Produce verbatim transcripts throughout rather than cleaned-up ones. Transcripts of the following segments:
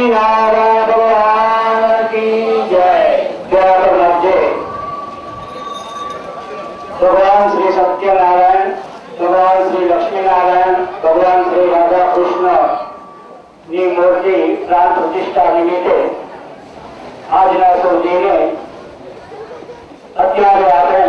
लक्ष्मी नारायण भगवान की जय। जय भगवान श्री सत्यनारायण, भगवान श्री लक्ष्मी नारायण, भगवान श्री राधा कृष्ण ની મૂર્તિ પ્રાણ પ્રતિષ્ઠા નિમિત્તે આજના સૌ દિને અત્યારે આપણે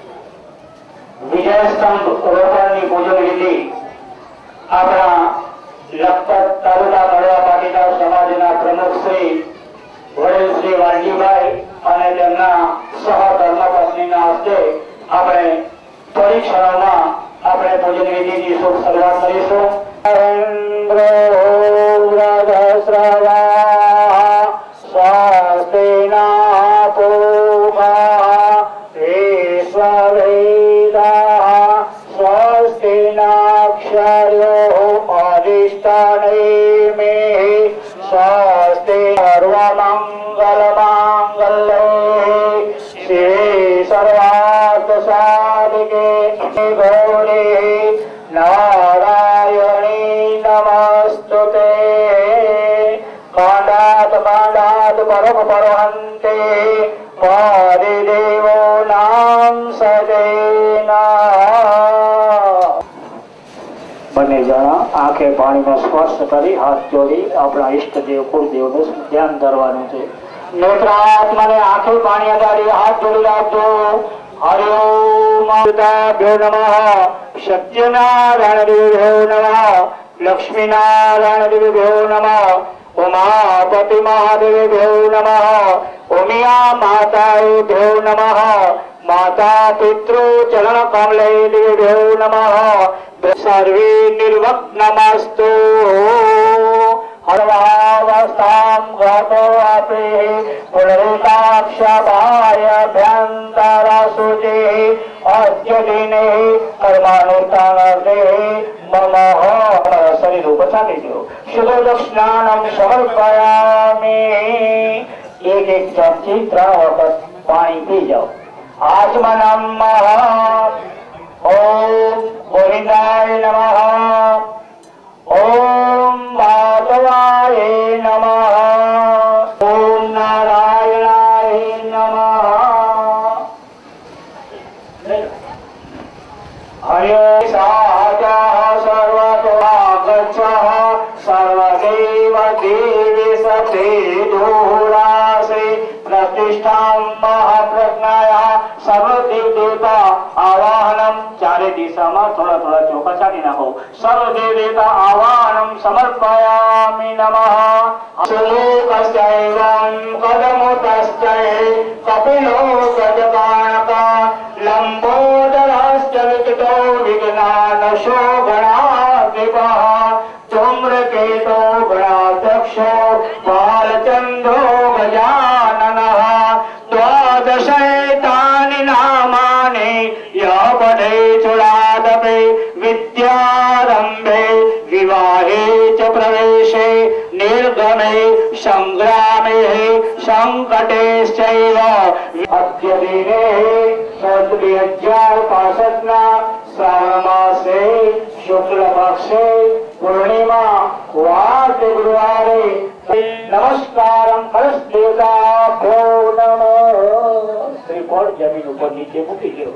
વિજય સ્તંભ રોપણની પૂજન વિધિ આપણા લખપત તાલુકા કડવા પાટીદાર સમાજના પ્રમુખ શ્રી વડીલ શ્રી વાલજીભાઈ અને તેમના સહધર્મપત્નીના હસ્તે આપણે થોડી ક્ષણોમાં આપણે પૂજન વિધિની શુભ શરૂઆત કરીશું। बने जना आंखे पानी में स्पर्श करी हाथ जोड़ी अपना इष्ट देव कुलदेव ने ध्यान धरवानुं छे। नेत्रात्मा ने आंखे पानी अगाड़ी हाथ जोड़ी राखजो। हरि ओम भ्यो नमः, सत्यनारायण देवभ्यो नमः, लक्ष्मी नारायण देवभ्यो नमः, उमापति महादेवभ्यो नमः, उमिया माताभ्यो नमः, माता पितृ चरण कमले देवभ्यो नमः, सर्वे निर्विघ्नमस्तु। हरवावस्थां गतो अपि पुनरेकाक्षाभायभ्यन्तरशुचिः अद्य दिने कर्मानुष्ठानार्थे मम शरीर उपचारी दो शुद्ध दक्षिणानं समर्पयामि। एक एक चमची त्रण वखत पानी पी जाओ। आचमनं ओम गोविंदाय नमः, ओम माधवाय नमः, ओम नारायणाय नमः। हरे साजः सर्वतोऽगच्छः सर्वदेव देवी सते दूरासे प्रतिष्ठां महाप्रज्ञाया सर्वदेव देवता आवाहनम चारे दिशा में थोड़ा थोड़ा चौका चाटी नाखो। सर्वदेव देवता आवाहनम समर्पयामि नमः। सुमुखश्चैवं कदमुतश्चै कपिलो गजकानका लंबोदरश्च विकटो विज्ञानशो गणाधिपः धूम्रकेतो गणाध्यक्षो बालचन्द्रो गजाननः द्वादशैतानि नामानि यः पठे चुरादपि विद्यारम्भे विवाहे च प्रवेशे निर्गमे संग्रामे संकटेश्चैव अद्य दिने दो हज़ार पांसठ ना श्रावण मासे शुक्ल पक्षे पूर्णिमा वार गुरुवारे नमस्कारम कलश देवताभ्यो नमः। श्रीफल जमीन ऊपर नीचे मूकी दो।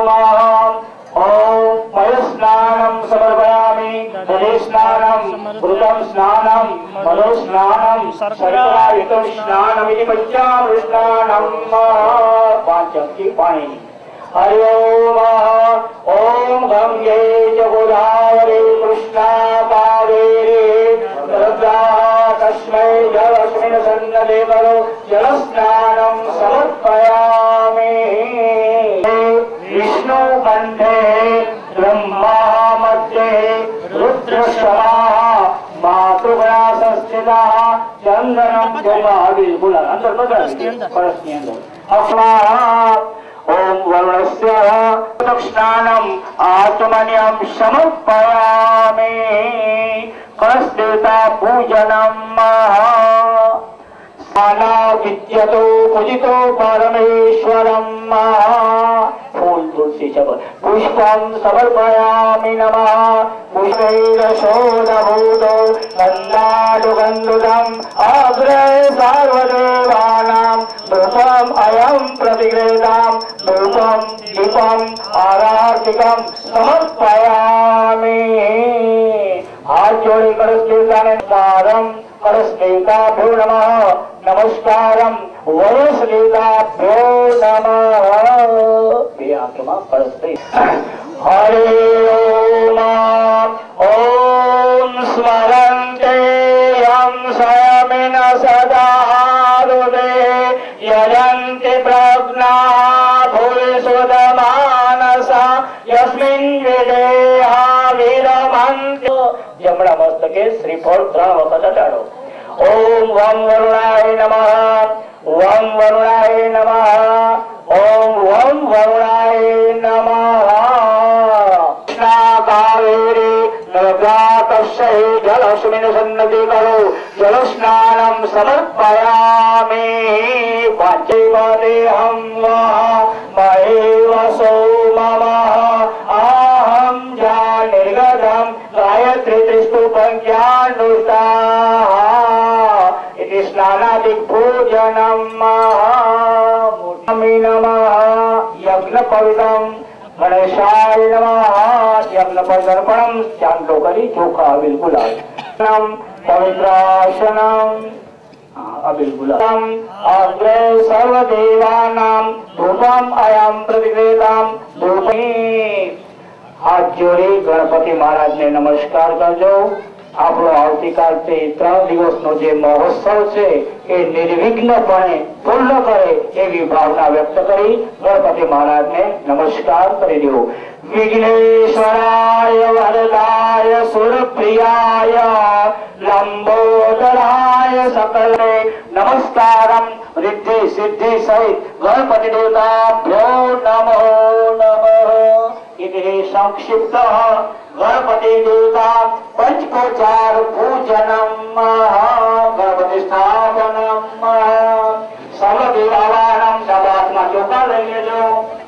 ओम मयस्नानं समर्पयामि। जलेस्नानं घृतं स्नानं मधुस्नानं शर्करायुतं स्नानम् इति पंचामृतस्नानं पांचम की पाणी। हरि ओम ओम गंगे च गोदावरी कृष्णा कावेरी भद्रा तस्मै जलस्मिन् सन्नते करो जलस्नानं समर्पयामि। विष्णु कंठे ब्रह्मा मध्ये रुद्रशमाः मातृगणा संस्थिताः चंदनं जमावि बोला अंदर बदल परस के अंदर अपना ओम वरुणस्य दक्षिणानं आत्मन्यं समर्पयामि। कलश देवता पूजनं माला विद्यतो पूजितो परमेश्वरं फूल तुलसी च पुष्पं समर्पयामि नमः पुष्पैरशोधभूतो गन्धानुगन्धुदम् अग्रे सर्वदेवानां धूपम् अयं प्रतिगृह्णाम् धूपं दीपम् आरार्तिकं समर्पयामि। हाथ जोड़ी कलश नमस्कारं कलशदेवताभ्यो नमः नमस्कारं वयस्देवताभ्यो नमः। हरे ओम ओम स्मरन्ते यं स्वयमेन सदा हृदे यजन्ति प्रज्ञा भूरिशुद्धमानसा यस्मिन् विदेहा विरमन्ति। जमणा मस्तके श्रीफल त्रण वखत चढ़ो। ओम वं वरुणाय नमः वं वरुणाय नमः ओम वं वरुणाय नमः। कावेरी नर्मदा जलस्मिन् सन्नति करो जलस्नानं समर्पयामि। पंचमदेहं महेवसो मम अहं निर्गतं गायत्री त्रिस्तुपज्ञानुता इति स्नानादिभोजनं नमः। यज्ञपवित्रं गणेशाय नमः। यज्ञ पवित्रपणं चांदो करी चोखा बिल्कुल पवित्रासनम अबिल्कुल अग्रे सर्वदेवानां धूपम अयं प्रतिगृह्णाम धूपी। हाथ जोड़ी गणपति महाराज ने नमस्कार करजो। આપણો આવતીકાલ તે ત્રણ દિવસનો જે મહોત્સવ છે એ નિર્વિઘ્નપણે પૂર્ણ કરે એવી ભાવના વ્યક્ત કરી ગણપતિ મહારાજને નમસ્કાર કરી દેવો। વિઘ્નેશ્વરાય વરદાય સુરપ્રિયાય લંબોદરાય सकले नमस्कारम रिद्धि सिद्धि सहित गणपति देवताभ्यो नमो नमः। इति संक्षिप्त गणपति देवता पंचकोचार पूजनम गणपति स्थापनम सर्वदेव आवाहनम। सब आत्मा चौका लेंगे जो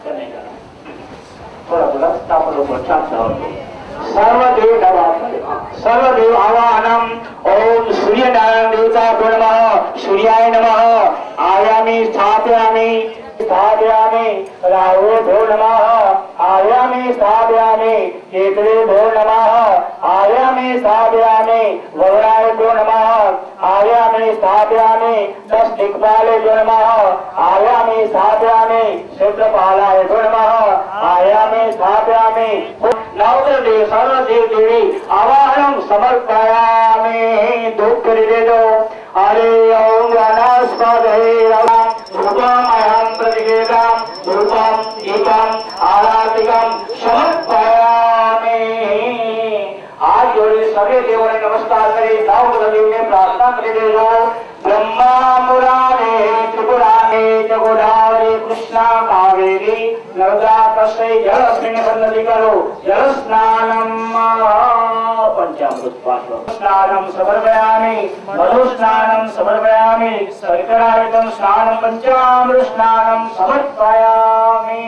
थोड़ा थोड़ा स्थापन को सर्वदेव सर्वदेव आवाहनम। ओम सूर्य नारायण देवताभ्यो नमः सूर्याय नमः। आयामि स्थापयामि स्थापयामि राहुभ्यो नमः आयामि स्थापयामि केतुभ्यो नमः आयामि स्थापयामि वरुणाभ्यो नमः आयामि स्थापयामि दश दिक्पालेभ्यो नमः आयामि स्थापयामि क्षेत्रपालाभ्यो नमः आयामि स्थापयामि। नवदेव सर्वदेव देवी आवाहनं समर्पयामि। धूप करी दे दो। हरे ओम वनस्पतये नमः धूपमयं प्रतिगृह्णाम धूपं दीपं आरातिकं समर्पयामि। हाथ जोड़े सभी देवों ने नमस्कार करे। नवदेव ने प्रार्थना करे दे दो। ब्रह्मा मुरारे त्रिपुरारे जगोदावरी कृष्णा कावेरी नर्मदा तस्मै जलस्मिन् सन्निधि करो जलस्नानं पंचामृत पाठो स्नानं समर्पयामि मधुस्नानं समर्पयामि सवितरायतं स्नानं पंचामृत स्नानं समर्पयामि।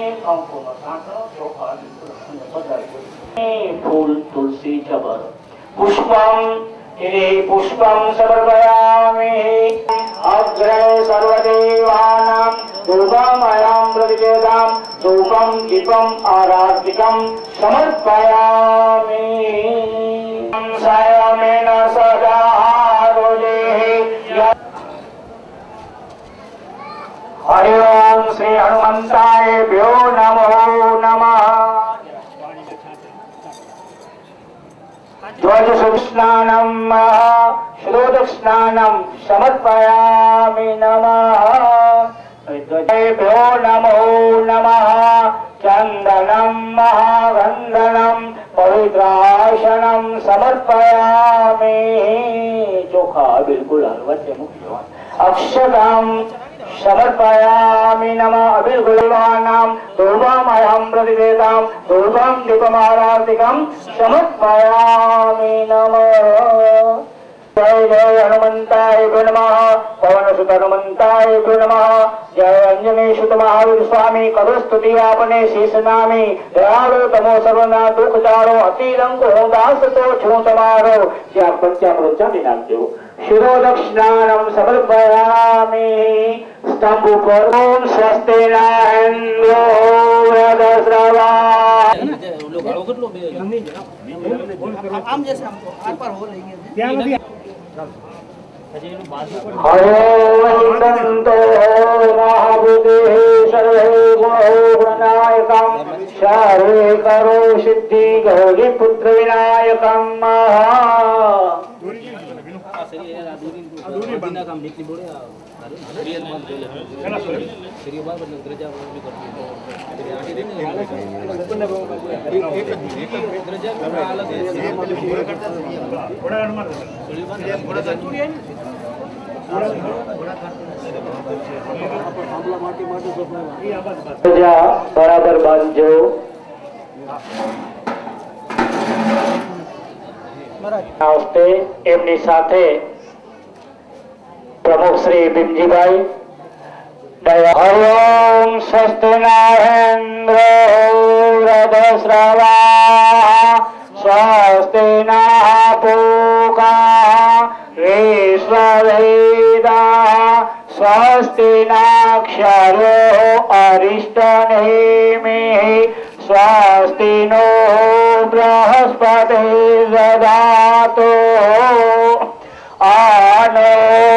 फूल तुलसी चबर पुष्पं इति पुष्पं समर्पयामि। अग्रे सर्वदेवानां धूपमयं प्रतिगृह्णाम धूपं दीपं आरार्तिकं समर्पयामि। स्वयमेन सदा हृदे। हरि ओम श्री हनुमन्तायभ्यो नमो नमः। ध्वज स्नानं श्लोक स्नानं समर्पयामि नमः। ध्वजेभ्यो नमो नमः। चंदनं महागंधनं पवित्रासनं समर्पयामि। चोखा बिल्कुल हलवत मुख्य अक्षतं समर्पयामि नमः। अभिर्गुणानां धूपमयं प्रतिगृह्णाम धूपं दीपमारार्तिकं समर्पयामि नमः। जय जय हनुमंताय नमः, पवन सुत हनुमंताय नमः। जय अंजनी सुत महावीर स्वामी, करो स्तुति आपने शीश नामी। दयाळु तमो सर्वना दुख जारो, अति रंग हो दास तो छू तमारो। क्या पंचामृत चांदी नाखજો। शिरो दक्षिणानम समर्पयामि। स्तंभ पर ओम स्वस्ति नारायणो वेदश्रवा। आम जैसे हमको आर पार हो लेंगे। हरिओम संतो महाबुद्धि सर्वे गुणनायकम शारे करो सिद्धि गौरी पुत्र विनायकम। बराबर बांधो। एमनी साथे प्रमुख श्री भीमजीभाई। हरिओम स्वस्ति नारेन्द्र हृदयश्रवा। स्वस्ति नः पूषा विश्ववेदा। स्वस्ति नक्षत्रो अरिष्टनेमिः। स्वस्ति नो बृहस्पतिर्दधातु। आनो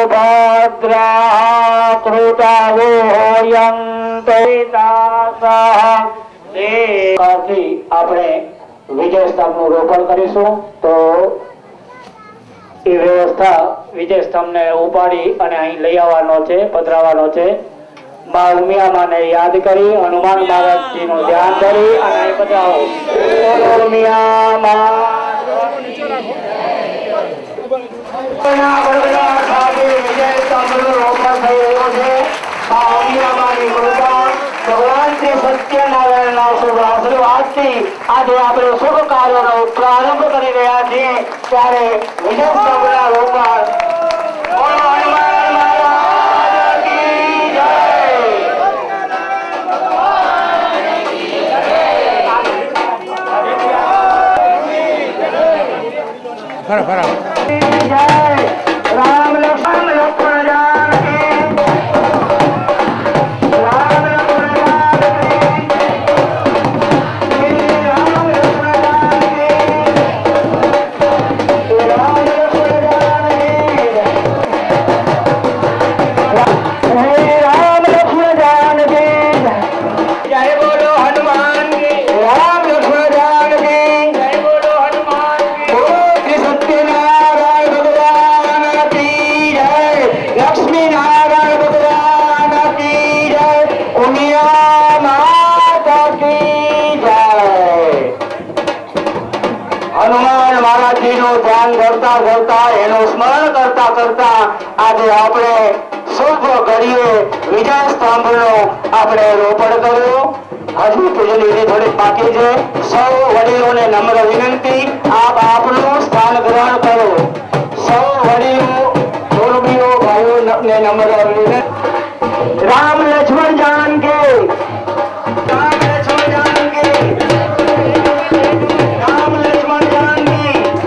भद्राः कृतवो यन्ते दासः। આપણે વિજય સ્તંભનું રોપણ કરીશું તો એ વ્યવસ્થા વિજય સ્તંભને ઉપાડી અને અહીં લઈ આવવાનો છે, પધરાવવાનો છે। માં ઉમિયા માને યાદ કરી હનુમાન મહારાજજીનું ધ્યાન કરી અને અહીં પધરાવો। ઉમિયા માં વિજય સ્તંભનું રોપણ થઈ રહ્યું છે। માં ઉમિયા માની કૃપા भगवान श्री सत्यनारायण शुभ आशीर्वाद थी आज आप शुभ कार्य प्रारंभ कर रहा छे त्यारे विजय स्तंभना रोपण। हनुमान महाराज की जय। खरा खरा जय राम लक्ष्मण लक्ष्मण जानकी। स्मरण करता करता आज आपणे शुभ घड़ीए विजय स्तंभनो आपणे रोपण कर्यो। हजू पूजन विधि थोड़ी बाकी है। सौ वडीलों ने नम्र विनंती आप आपनु स्थान ग्रहण करो। सौ वडीलों कुटुंबीओ भाईओ ने नम्र विनंती। राम लक्ष्मण जानकी। राम लक्ष्मण जानकी। राम लक्ष्मण जानकी।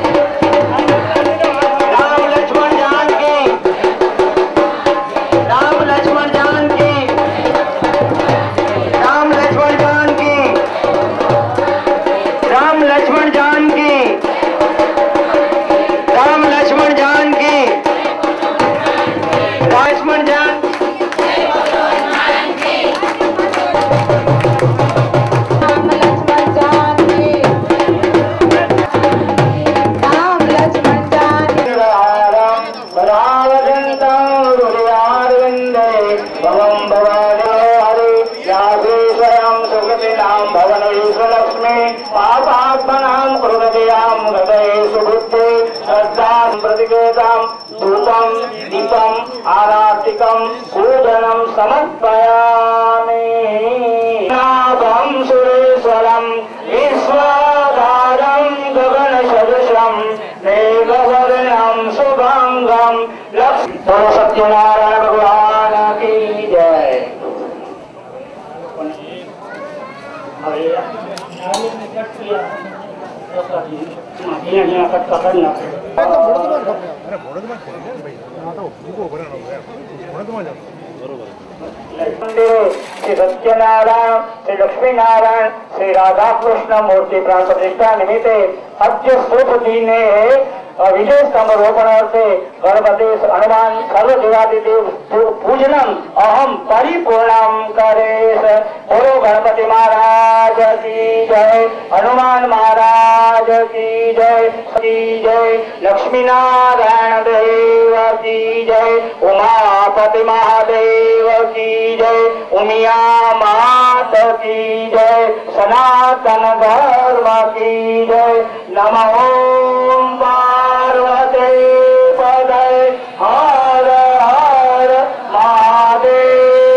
धूपम दीपम आरातिकम पूजनम समर्पयामि। नाभं सुरेश्वरम विश्वधारम गगन सदृशम मेघवर्णम शुभम હવે નાળિયેરને કટ કર્યા અહીંયા અહીંયા કટકા કરી નાખે श्री सत्यनारायण श्री लक्ष्मी नारायण श्री राधा कृष्ण मूर्ति प्राण प्रतिष्ठा निमित्ते अद्य शुभ दिने विशेष रोपणार्थे गणपति हनुमान सर्वदेवादिदेव पूजनम अहम परिपूर्णम करेश। बोलो गणपति महाराज की जय, हनुमान महाराज की जय की जय, लक्ष्मी नारायण देव की जय, उमापति महादेव की जय, उमिया मात की जय, सनातन धर्म की जय। नमो पार्वती पदे हर हर महादेव।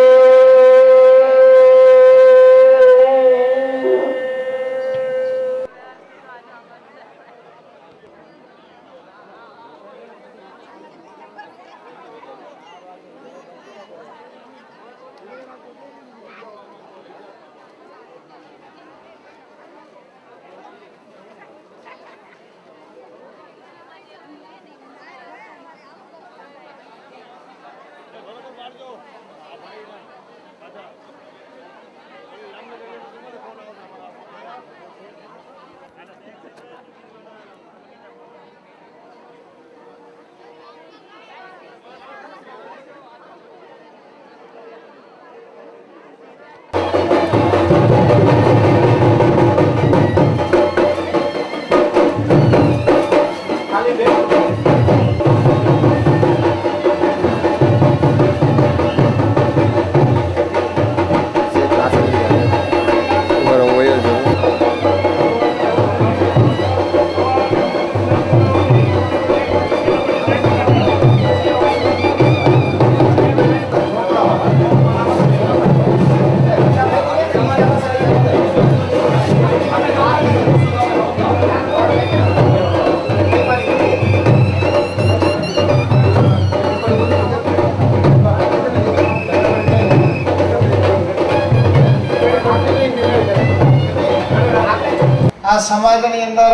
समाजनी अंदर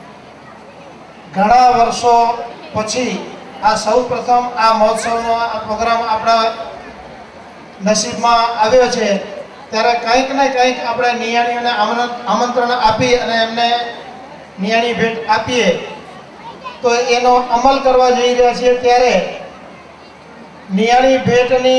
घणा वर्षों पछी आ सौ प्रथम आ महोत्सवनो आ प्रोग्राम आपणा नसीबमां आव्यो छे त्यारे कंईक ने कंईक आपणे नियाणीओने आमंत्रण आपी अने एमने नियाणी भेट आपीए तो एनो अमल करवा जई रह्या छीए। त्यारे नियाणी भेटनी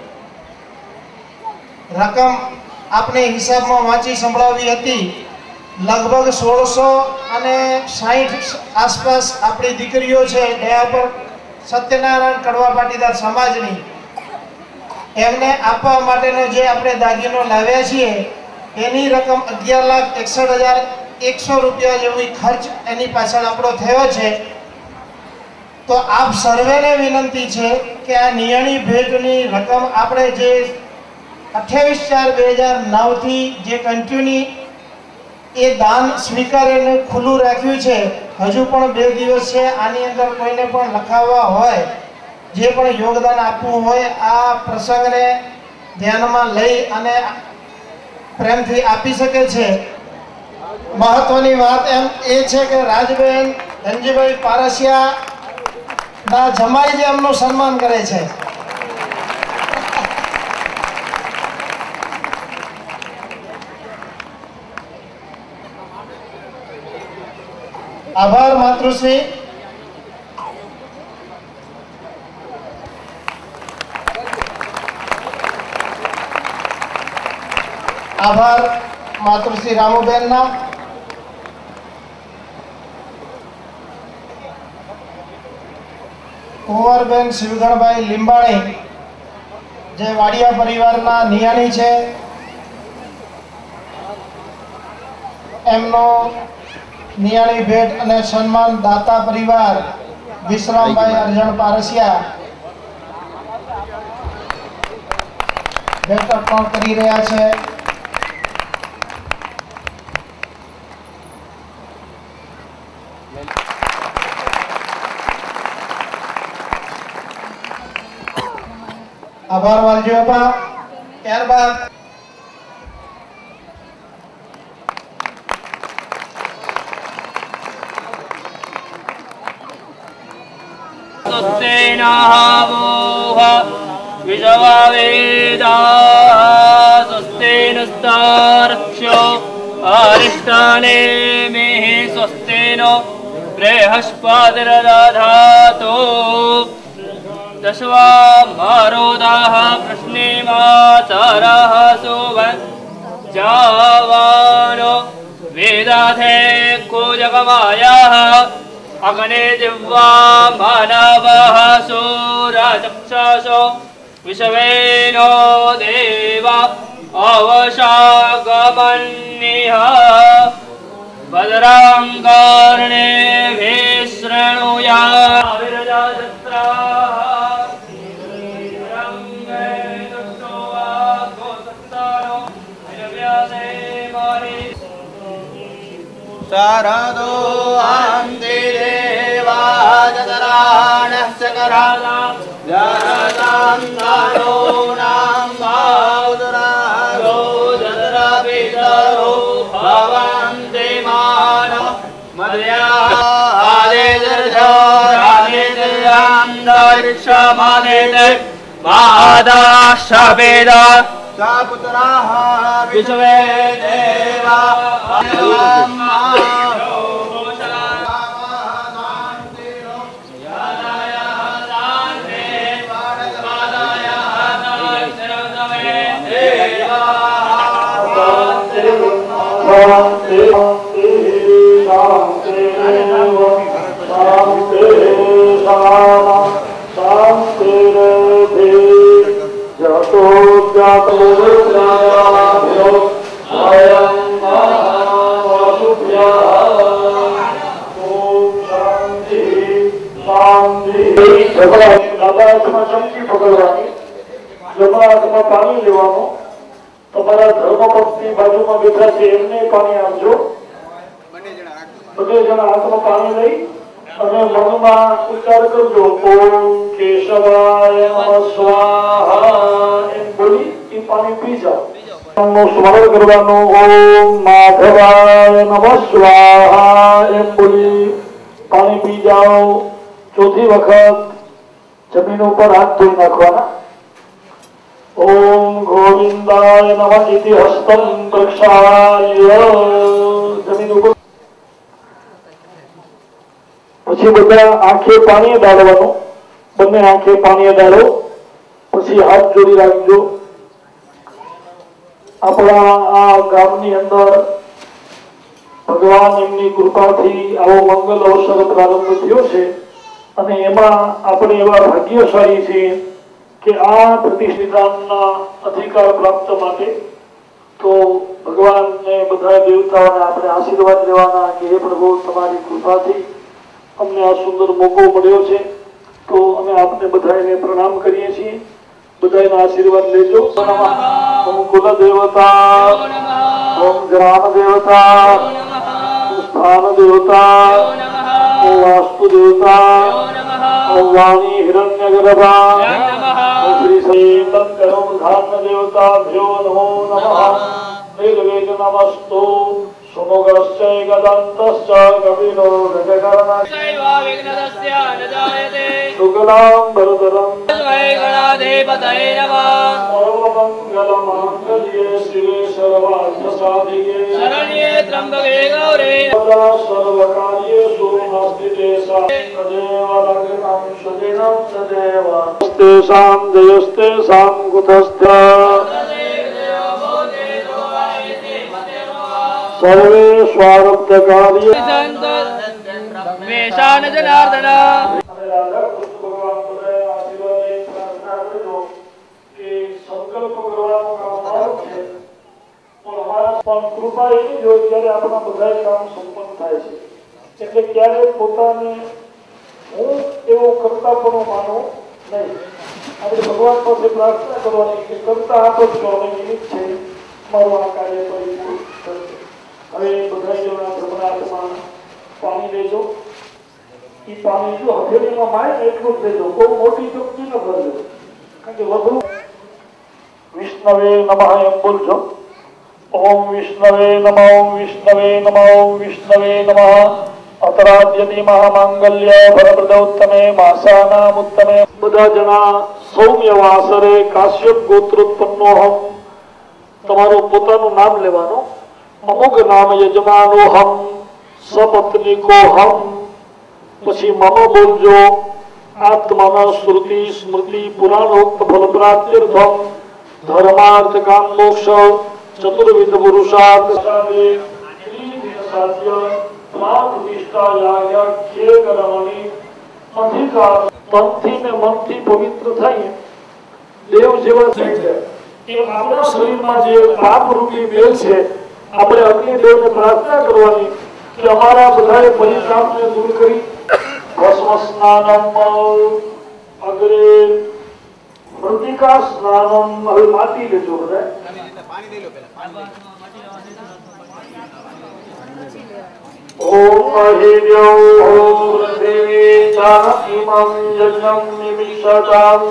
रकम आपणे हिसाबमां वांची संभळावी हती लगभग सोल सौ अने साठ आसपास अपनी दीकरीओ छे दया पर सत्यनारायण कड़वा पाटीदार समाजनी एमने आपवा माटेनो जे आपणे दागीनो लाव्या छीए एनी रकम अगियार लाख एकसठ हजार एक सौ रुपया जेवी खर्च एनी पाछळ आपणो थयो छे। तो आप सर्वेने विनंती छे के आ नियाणी भेटनी रकम आपणे जे अठावीस चार बे हज़ार नौ थी जे कंटिन्यू ए दान स्वीकारीने खुल्लू राख्युं छे। हजू पण बे दिवस छे आनी अंदर कोईने पण लखावा होय जे पण योगदान आपवुं होय आ प्रसंगने ध्यानमां लई अने प्रेमथी आपी शके छे। महत्वनी वात एम ए छे के राजबेन धनजीभाई पारसिया ना जमाई जे एमनुं सन्मान करे छे। आभार मातृश्री। आभार मातृश्री रामूबेन ना। कुंवरबेन शिवगणभाई લીંબાણી જે વાડિયા પરિવારના નિયાણી છે એમનો नियाणी भेट અને સન્માન દાતા પરિવાર વિશ્રામભાઈ અરજણ પારસિયા भेट अर्पण કરી રહ્યા છે। आभार वालजी बाबा। ત્યારબાદ नाहवोह विषवावेदा स्वस्ति नस्तारक्षो अरिष्टाने मेहि स्वस्ति नो बृहस्पतिर्दधातु दशवा मारोदाः प्रश्नेमाचारः सुवन् जावानो वेदाधे कोजगमायाः अग्ने दिव्वा मानवः सूरचक्षसो विश्वेनो देवा अवशागमन्निह भद्रां कर्णेभिः शृणुयात् शारदो हन्ति देवा जतराणः सकराला जरतान्तारो नाम बाहुदरागो जतरापितरो भवन्ति मानव मर्या आदिर्जो आदिर्जन्दर्क्षमादिते मादाशवेदा पुत्राः विश्वे देवा पानी लेवानो तमारा धर्मपत्नी बाजू में बैठा है एमने पानी आपजो बधे जना हाथમાં पानी લઈ અને મનમાં ઉચ્ચાર કરજો ઓમ કેશવાય નમઃ સ્વાહા એમ બોલી એ પાણી પી જાઓ નું સ્મરણ કરવાનું ઓમ માધવાય નમઃ સ્વાહા એમ બોલી પાણી પી જાઓ ચોથી વખત જમીન ઉપર હાથ ધોઈ નાખવાના ओम गोविंदाय नमः इति हस्तं प्रक्षाल्य जमीन ઉપર પછી બધા આંખે પાણી ડાળવાનું બંને આંખે પાણી ડાળો પછી હાથ જોડી રાખજો આપણા આ ગામની અંદર ભગવાન એમની કૃપાથી આવો મંગલ અવસર પ્રારંભ થયો છે અને એમાં આપણે એવા ભાગ્યશાળી છીએ कि आ प्रतिष्ठान अधिकार प्राप्त माटे तो भगवान ने बधा देवताओं ने अपने आशीर्वाद लेवाना कि हे प्रभु तमारी कृपाथी अमने आ सुंदर मौको मळ्यो छे तो अमे आपने बधाईने प्रणाम करीए छीए बधाईना आशीर्वाद लेजो ओम कुल देवता ओम ग्राम देवता ओम स्थान देवता ओम वास्तु देवता ओम वाणी हिरण्यगर्भा श्री श्रीमं करो धान देवताभ्यो नमो नमः निर्वेद नमस्तु सुमुगश्च गदन्तश्च कपिलो गजकर्णश्चैव विघ्नदस्य न जायते शुक्लां वरदरं तस्मै गणाधिपतये नमः सर्वमङ्गलमाङ्गल्ये शिवे सर्वार्थसाधिके शरण्ये त्र्यम्बके गौरी सर्वकार्येषु नमस्ते सदेव लग्नं सुदिनं सदेव तेषां जयस्तेषां कुतस्थ सर्वे स्वारब्धकार्ये वेशान जनार्दन संकल्प करવાનો કામ છે પણ અમારા પણ કૃપા એવી જ હોય ત્યારે આપણા બધા કામ સંપન્ન થાય છે એટલે ક્યારે પોતાને હું એવો કર્તાપણું માનું નહીં આપણે ભગવાન પાસે પ્રાર્થના કરવાની કે કરતા આપો છો અને નિમિત્ત છે મારું આ કાર્ય પરિપૂર્ણ કરશે હવે બધા જણા ભ્રમણાર્થમાં પાણી લેજો એ પાણી જો હથેળીમાં માય એટલું જ લેજો બહુ મોટી ચમચી ન ભરજો કારણ કે વધુ विष्णवे नमः एम बोलजो ओम विष्णवे नमः ओम विष्णवे नमः ओम विष्णवे नमः અતરાદ્યની મહામાંગલ્ય ભરપ્રદોત્તમે માસાનામુત્તમે બધા જણા સૌમ્ય વાસરે કાશ્યપ ગોત્રોત્પન્નોહમ તમારું પોતાનું નામ લેવાનું અમુક નામ યજમાનોહમ સપત્નિકોહમ પછી મમ બોલજો આત્માના શ્રુતિ સ્મૃતિ પુરાણોક્ત ફલપ્રાપ્ત્યર્થમ ધર્માર્થ કામ મોક્ષ ચતુર્વિધ પુરુષાર્થ તનથી ને મનથી પવિત્ર થાય દેવ જેવા થઈ જાય એ આપણા શરીરમાં જે પાપ રૂપી મેલ છે આપણે અગ્નિદેવને પ્રાર્થના કરવાની કે અમારા બધાએ પરિતાપને દૂર કરી ભસ્મ સ્નાનમ અગ્રે મૃતિકા સ્નાનમ હવે માટી લેજો બધા પાણી લઈ લો પહેલા ઓમ અહિર્યો ઓમ પૃથ્વી ચાનમિમં યજ્ઞં નિમિષતામ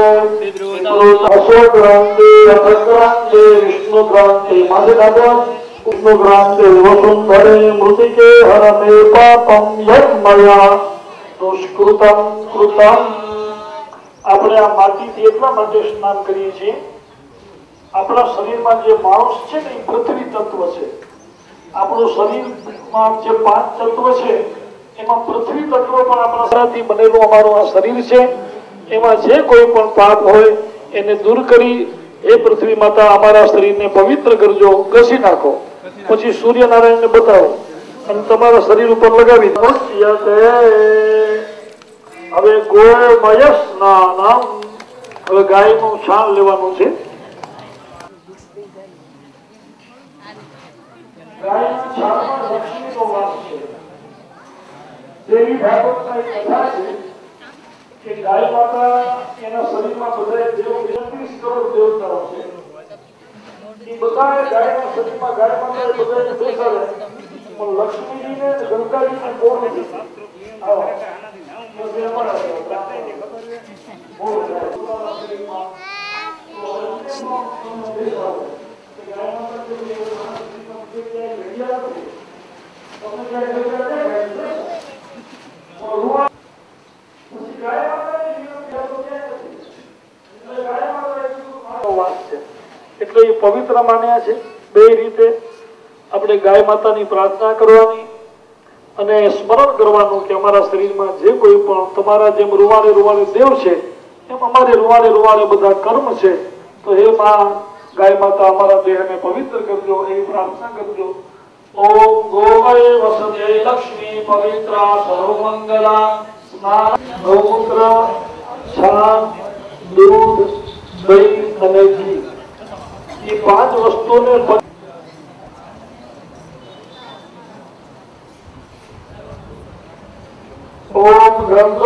અશોક્રાંતે અથક્રાંતે વિષ્ણુક્રાંતે માધેનાભ વિષ્ણુક્રાંતે વસુંધરે મૃતિકે હરમે પાપમ યજ્ઞયા દુષ્કૃતમ કૃતમ આપણે આ માટીથી એટલા માટે સ્નાન કરીએ છીએ આપણા શરીરમાં જે માણસ છે ને એ પૃથ્વી તત્વ છે આપણું શરીરમાં જે પાંચ તત્વ છે એમાં પૃથ્વી તત્વ પણ આપણા શરીરથી બનેલું અમારું આ શરીર છે એમાં જે કોઈ પણ પાપ હોય એને દૂર કરી એ પૃથ્વી માતા અમારા શરીરને પવિત્ર કરજો ઘસી નાખો પછી સૂર્યનારાયણને બતાવો અને તમારા શરીર ઉપર લગાવી દો હવે ગોમય સ્નાન હવે ગાયનું છાણ લેવાનું છે ગાયના છાણમાં લક્ષ્મીનો વાસ છે દેવી ભાગવતના એક કથા છે કે ગાય માતા એના શરીરમાં બધા દેવ એકત્રીસ કરોડ દેવતાઓ છે એ બધા ગાયના શરીરમાં ગાય માતા બધાને બેસાડે પણ લક્ષ્મીજીને ગંગાજીને બહુ નથી આવો એટલે એ પવિત્ર માન્યા છે બે રીતે આપણે ગાય માતાની પ્રાર્થના કરવાની અને સ્મરણ કરવાનું કે અમારા શરીરમાં જે કોઈ પણ તમારા જેમ રૂવાડે રૂવાડે દેવ છે એમ અમારે રૂવાડે રૂવાડે બધા કર્મ છે તો હે માં ગાય માતા અમારા દેહને પવિત્ર કરજો એવી પ્રાર્થના કરજો ઓમ ગોમય વસતે લક્ષ્મી પવિત્રા સર્વમંગલા સ્નાન ગૌમૂત્ર છાણ દૂધ દહીં અને ઘી એ પાંચ વસ્તુને ઓમ ગંગા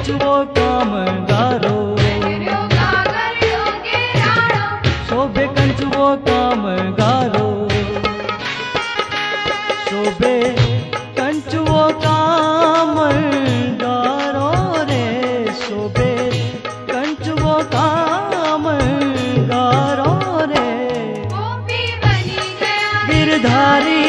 कंचुओ कामगारो शोभे कंचुओ कामगारो शोभे कंचुओ कामगारो रे शोभे कंचुओ कामगारो रे गिरधारी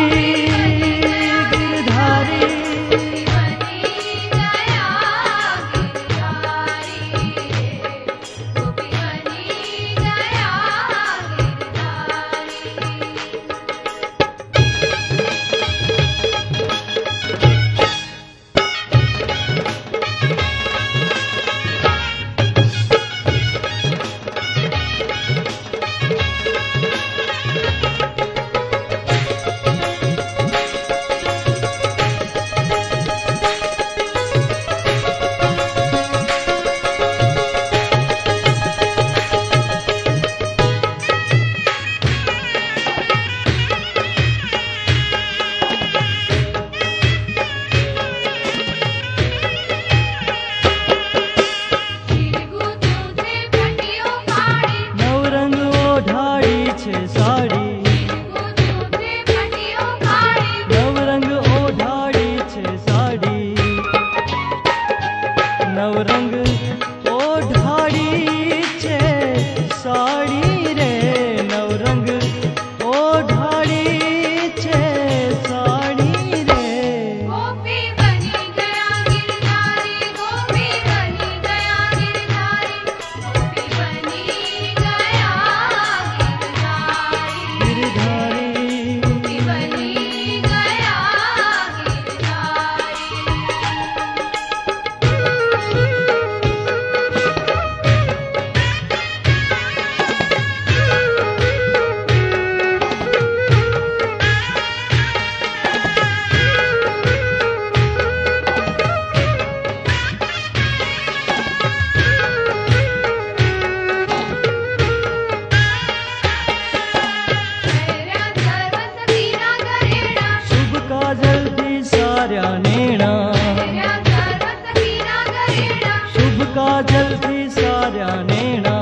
नवरंग ओढ़ाड़ी छे साड़ी रे नवरंग ओढ़ाड़ी छे साड़ी रे गोपी बनी गया गिरधारी गोपी बनी गया गिरधारी गोपी बनी गया गिरधारी गिरधारी गोपी बनी गया गिरधारी शुभ काजल थी सार्या नेणा शुभ काजल थी सार्या नेणा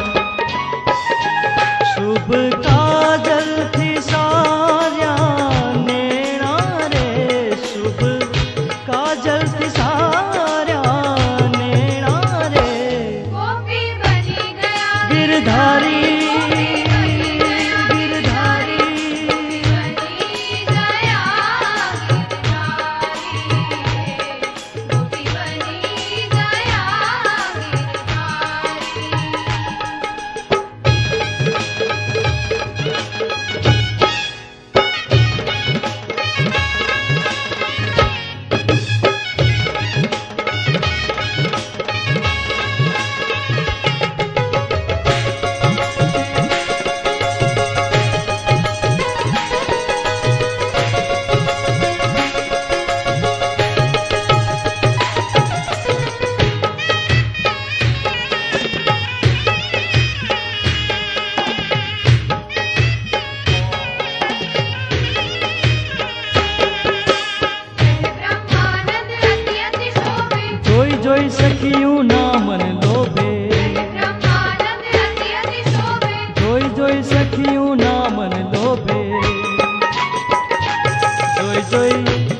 शुभ काजल थी सार्या नेणा रे शुभ काजल थी सार्या नेणा रे गोपी बनी गया गिरधारी जोई जोई सखियूं ना मन लोभे जोई जोई सखियूं ना मन लोभे जोई जोई